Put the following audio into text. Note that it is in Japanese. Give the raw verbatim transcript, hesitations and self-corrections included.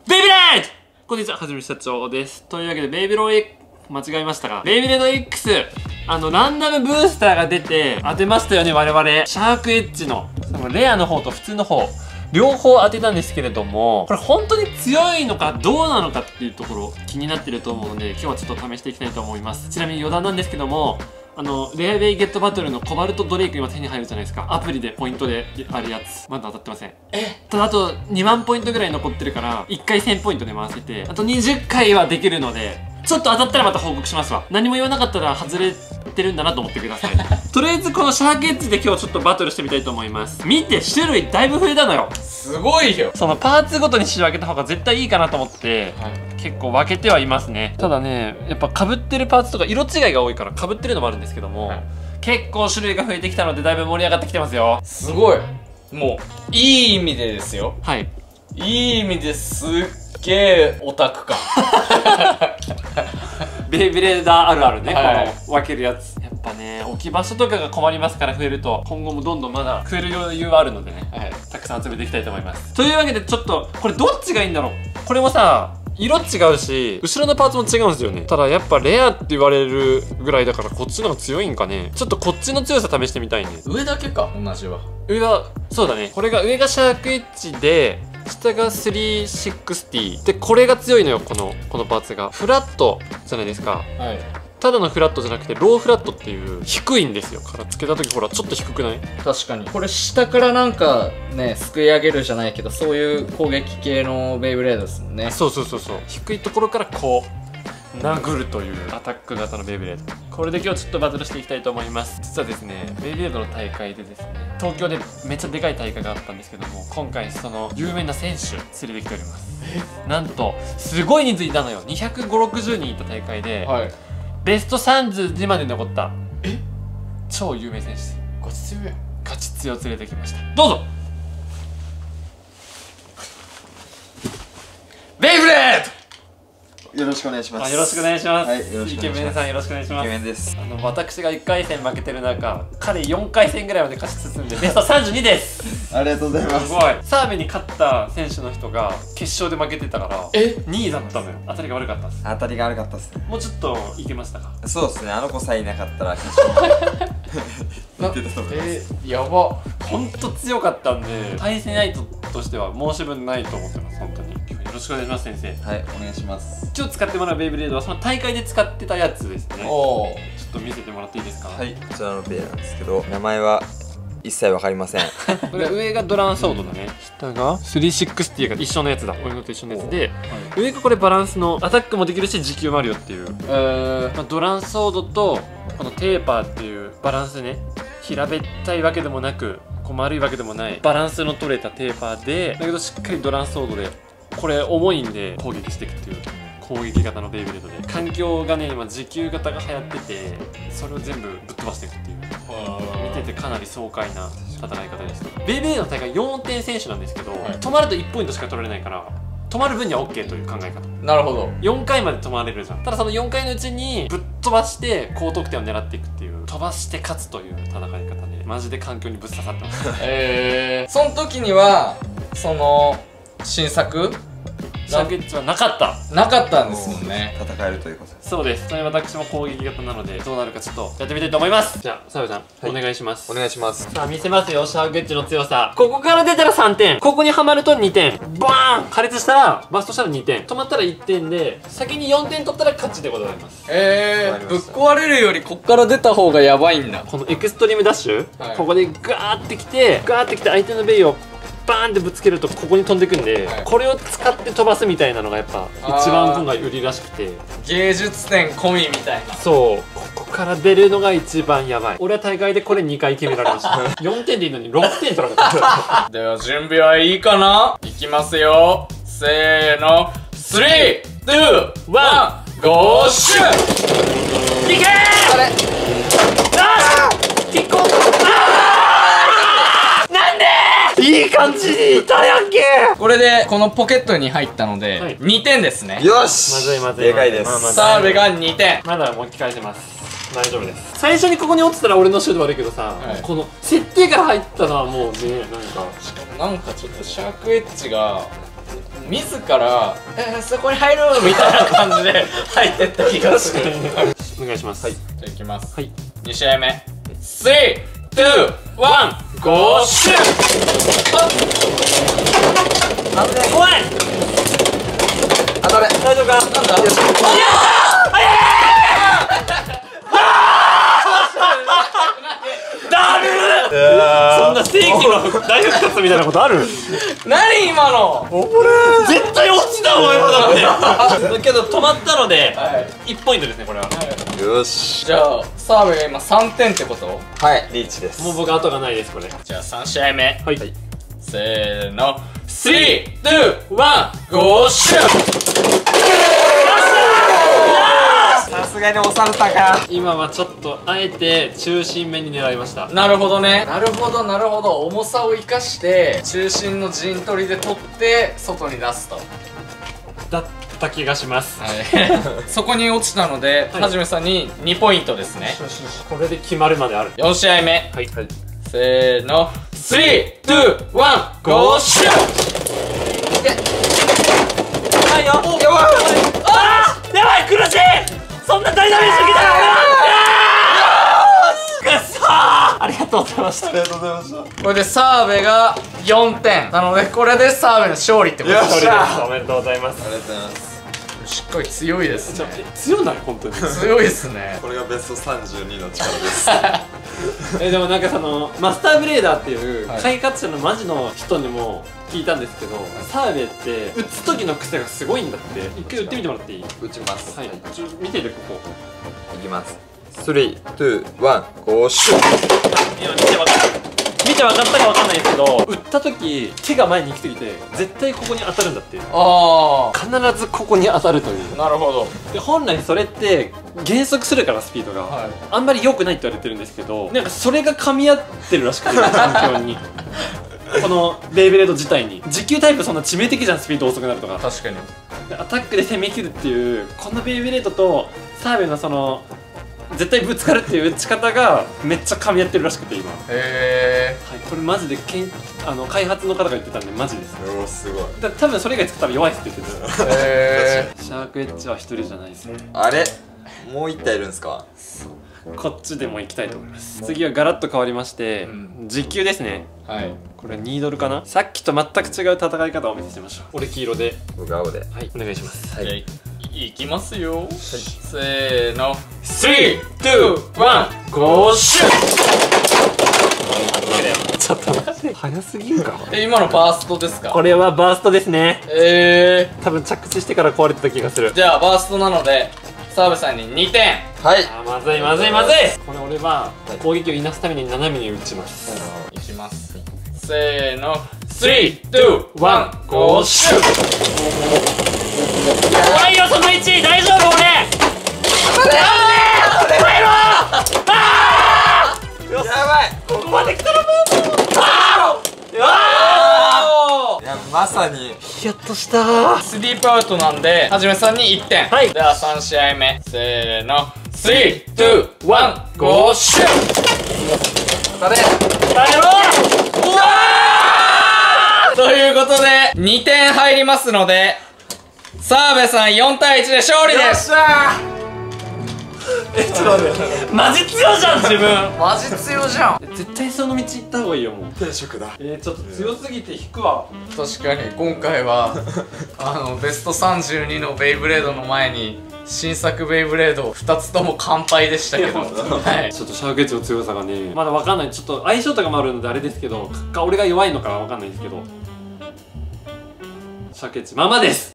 ベイビレード。こんにちは、はじめ社長です。というわけで、ベイビロー X、間違えましたが、ベイビレード X、あの、ランダムブースターが出て、当てましたよね、我々。シャークエッジの、そのレアの方と普通の方、両方当てたんですけれども、これ本当に強いのかどうなのかっていうところ気になってると思うので、今日はちょっと試していきたいと思います。ちなみに余談なんですけども、あの、レアベイゲットバトルのコバルトドレイク今手に入るじゃないですか。アプリでポイントであるやつ。まだ当たってません。えただあとにまんポイントぐらい残ってるから、いっかいせんポイントで回せて、あとにじゅっかいはできるので、ちょっと当たったらまた報告しますわ。何も言わなかったら外れてるんだなと思ってください。とりあえずこのシャークエッジで今日ちょっとバトルしてみたいと思います。見て、種類だいぶ増えたのよ。 すごいよ。 そのパーツごとに仕分けた方が絶対いいかなと思って、はい、結構分けてはいますね。ただね、やっぱ被ってるパーツとか色違いが多いから被ってるのもあるんですけども、はい、結構種類が増えてきたのでだいぶ盛り上がってきてますよ。 すごい。もういい意味でですよ。 はい。 いい意味ですっげえオタク感。 ベイブレーダーあるあるね、はい、この分けるやつ。やっぱね、置き場所とかが困りますから増えると、今後もどんどんまだ増える余裕はあるのでね、はい、たくさん集めていきたいと思います。というわけでちょっと、これどっちがいいんだろう。これもさ、色違うし、後ろのパーツも違うんですよね。ただやっぱレアって言われるぐらいだからこっちの方が強いんかね。ちょっとこっちの強さ試してみたいね。 上だけか、同じは。 上は、そうだね。これが上がシャークエッジで、下がスリーシックスティーで、これが強いのよ。このこのパーツがフラットじゃないですか。はい。ただのフラットじゃなくてローフラットっていう低いんですよ。からつけた時ほらちょっと低くない？確かに。 これ下からなんかね、すくい上げるじゃないけど、そういう攻撃系のベイブレードですもんね。 そうそうそうそう。低いところからこう殴るというアタック型のベイブレード。これで今日ちょっとバトルしていきたいと思います。実はですね、ベイブレードの大会でですね、東京でめっちゃでかい大会があったんですけども、今回その有名な選手連れてきております。なんとすごい人数いたのよ。にひゃくごじゅう、ろくじゅうにんいた大会で、はい、ベストさんじゅうにまで残ったえ超有名選手。 ガチ強いやん。 ガチ強連れてきました。どうぞ。ベイブレード。 よろしくお願いします。 よろしくお願いします。 はい、よろしくお願いします。 イケメンさんよろしくお願いします。 イケメンです。 あの私がいっかい戦負けてる中、彼よんかい戦ぐらいまで勝ち進んでベストさんじゅうにです。 ありがとうございます。 すごい。澤部に勝った選手の人が決勝で負けてたからえにいだったのよ。当たりが悪かったです。 当たりが悪かったですね。 もうちょっといけましたか？ そうですね。あの子さえいなかったら決勝まで行ってたと思います。 えー、やば。 ほんと強かったんで、対戦相手としては申し分ないと思ってます。本当に。よろしくお願いします先生。 はい、お願いします。 今日使ってもらうベイブレードはその大会で使ってたやつですね。おお。ちょっと見せてもらっていいですか？ はい、こちらのベイなんですけど、名前は一切わかりません。 これ上がドランソードだね。下がスリーシックスティーが一緒のやつだ。俺のと一緒のやつで、はい、上がこれバランスのアタックもできるし持久もあるよっていう。えーまあ、ドランソードとこのテーパーっていうバランスね、平べったいわけでもなくこう丸いわけでもないバランスの取れたテーパーで、だけどしっかりドランソードで、これ重いんで攻撃していくっていう攻撃型のベイブレードで、環境がね今持久型が流行ってて、それを全部ぶっ飛ばしていくっていう、見ててかなり爽快な戦い方です。ベイブレードの大会よんてん選手なんですけど、はい、止まるといちポイントしか取られないから、止まる分には OK という考え方。 なるほど。 よんかいまで止まれるじゃん。ただそのよんかいのうちにぶっ飛ばして高得点を狙っていくっていう、飛ばして勝つという戦い方で、マジで環境にぶっ刺さってます。 えー、その時にはその新作シャークエッジはなかったなかったんですもんね。 戦えるということです。 そうです。それ私も攻撃型なので、どうなるかちょっとやってみたいと思います。じゃあ澤部さん、はい、お願いします。 お願いします。 さあ見せますよ、シャークエッジの強さ。ここから出たらさんてん、ここにはまるとにてん、バーン破裂したらバストしたらにてん、止まったらいってんで、先によんてん取ったら勝ちでございます。 えー、ぶっ壊れるよりこっから出た方がやばいんだ。 このエクストリームダッシュ、はい、ここでガーってきてガーってきて相手のベイをバーンってぶつけるとここに飛んでくんで、はい、これを使って飛ばすみたいなのがやっぱ一番今回売りらしくて、 芸術点込みみたいな。 そう、ここから出るのが一番やばい。俺は大会でこれにかい決められましたよんてんでいいのにろくてん取られた。 では準備はいいかな。いきますよ、せーの、スリー、ツー、ワン、ゴーシュー。いけー。あれあーキックオフ。いい感じにいたやんけ。これでこのポケットに入ったので、はい、にてんですね。 よし、 まずいまずい、 でかいです。 澤部がにてん。 まだ持ち返せます。大丈夫です。最初にここに落ちたら俺のシュート悪いけどさ、はい、この設定から入ったのはもうね、なんかしかもなんかちょっとシャークエッジが自ら「えー、そこに入る!」みたいな感じで入ってった気がする。 お願いします。はい。 じゃあいきます。 はい。 に試合目。スリー、ツー、ワン、ゴーシュー。 怖い。 当たれ。 大丈夫か。なんだ。よし。ダメ。そんな世紀の大復活みたいなことある？ 何今の？ 絶対落ちたもん今だって。けど止まったのでいちポイントですねこれは。 よし。 じゃあ澤部が今さんてんってこと？ はいリーチです。 もう僕後がないですこれ。 じゃあさん試合目。 はい。 せーの。スリー、ツー、ワン、ゴーシュー。 さすがに押されたか。 今はちょっとあえて中心面に狙いました。 なるほどね。なるほどなるほど。重さを生かして中心の陣取りで取って外に出すと。 だった気がします。 はい。そこに落ちたので、はじめさんににポイントですね。 これで決まるまである。 よん試合目。 はい。 せーの。スリー、ツー、ワン、ゴーシュー。 はいよ。やばい。ああ。やばい苦しい。そんなダイナミックだよ。くっそー。ありがとうございました。 ありがとうございました。 これで澤部がよんてんなので、これで澤部の勝利ってことです。 よっしゃ。 おめでとうございます。 ありがとうございます。 しっかり強いですね。 強ない本当に。 強いですね。 これがベストさんじゅうにの力です。 えでもなんかそのマスターブレーダーっていうはい開発者のマジの人にも聞いたんですけど、澤部って打つ時の癖がすごいんだって。一回打ってみてもらっていい？ 打ちます。 はい。ちょ見ててここ。 いきます。スリー、ツー、ワン、ゴーシュー。 いや見て分かった見て分かったか分かんないですけど、打った時手が前に行き過ぎて絶対ここに当たるんだって。 あ必ずここに当たるという。 あ、なるほど。 で本来それって減速するからスピードが、 はい、 あんまり良くないって言われてるんですけど、なんかそれが噛み合ってるらしくて環境にこのベイブレード自体に持久タイプそんな致命的じゃん、スピード遅くなるとか。 確かに。 でアタックで攻め切るっていうこのベイブレードと澤部のその絶対ぶつかるっていう打ち方がめっちゃ噛み合ってるらしくて今。 へはい、これマジでけんあの開発の方が言ってたんでマジです。 おおすごい。 だ多分それ以外作ったら弱いっすって言ってた。 え。へえ。 シャークエッジは一人じゃないですね。 あれもう一体いるんですか？ こっちでも行きたいと思います。次はガラッと変わりまして、うん、時給ですね。 はい。これにドルかな。さっきと全く違う戦い方をお見せしましょう。俺黄色で僕青で。 はい、お願いします。 はい。 いきますよ。はい、せーの。スリー、ツー、ワン、ゴーシュー。 ちょっと待って、早すぎんか。 え、今のバーストですか？ これはバーストですね。 ええー、 多分着地してから壊れてた気がする。 じゃあバーストなので澤部さんににてん。 はい。 あーまずいまずいまずい。これ俺は攻撃をいなすために斜めに打ちます。 いきます。せーの。スリー、ツー、ワン、ゴーシュー。 怖いよそのいち。大丈夫俺。危ねえ。入ろう。ああ。やばい。ここまで来たらもう。ああ。 いやまさにヒヤッとしたー。 スリープアウトなんではじめさんにいってん。はい。ではさん試合目。せーの。スリー、ツー、ワン、ゴーシュー。 あれ入ろう。うわーということでにてん入りますので澤部さんよんたいいちで勝利です。 よっしゃえちょっと待ってマジ強じゃん自分。 マジ強じゃん。 絶対その道行った方がいいよもう。 定食だ。 えー、ちょっと強すぎて引くわ。 確かに今回はあのベストさんじゅうにのベイブレードの前に新作ベイブレードふたつとも完敗でしたけど、はい、 ちょっとシャークエッジの強さがねまだ分かんない。ちょっと相性とかもあるのであれですけどか俺が弱いのか分かんないですけどシャークエッジまあまあです。